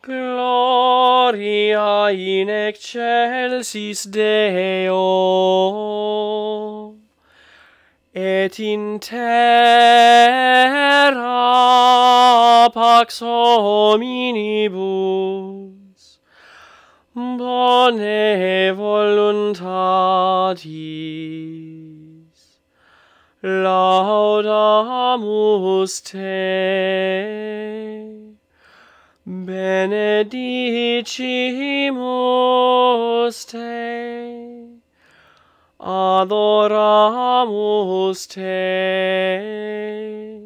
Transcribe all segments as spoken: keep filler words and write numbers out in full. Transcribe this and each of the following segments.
Gloria in excelsis Deo, et in terra pax hominibus, bone voluntatis, laudamus te, benedicimus te, adoramus te,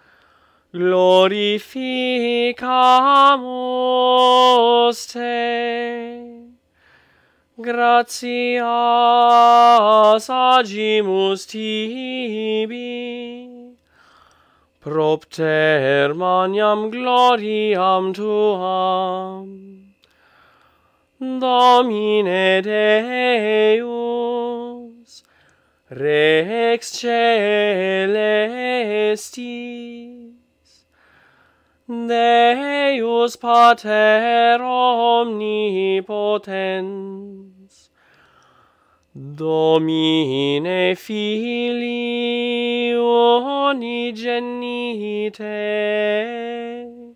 glorificamus te, gratias agimus tibi, propter magnam gloriam tuam, Domine Deus, Rex celestis, Deus Pater omnipotens, Domine Filii unigenite,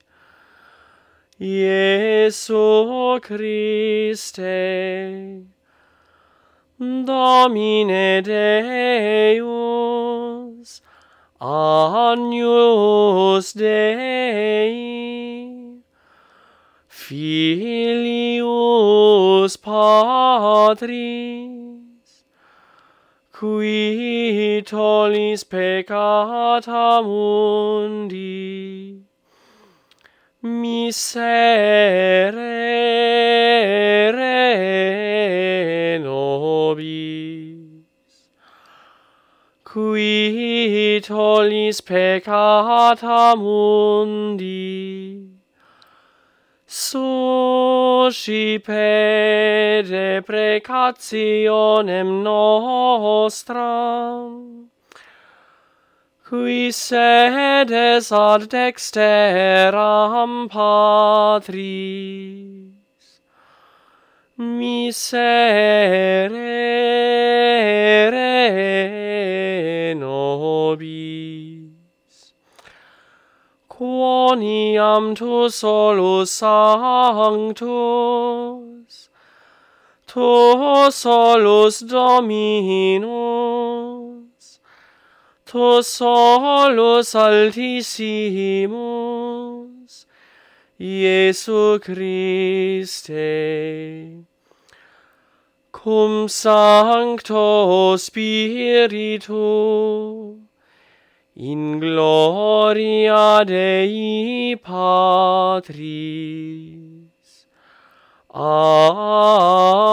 Jesu Christe, Domine Deus, Agnus Dei, Filius Patris, qui tollis peccata mundi, miserere nobis, qui tollis peccata mundi, suscipe deprecationem nostram, qui sedes ad dexteram Patris, miserere nobis, quoniam tu solus sanctus, tu solus Dominus, tu solus Altissimus, Jesu Christe, cum Sancto Spiritu, in gloria Dei Patris. Amen.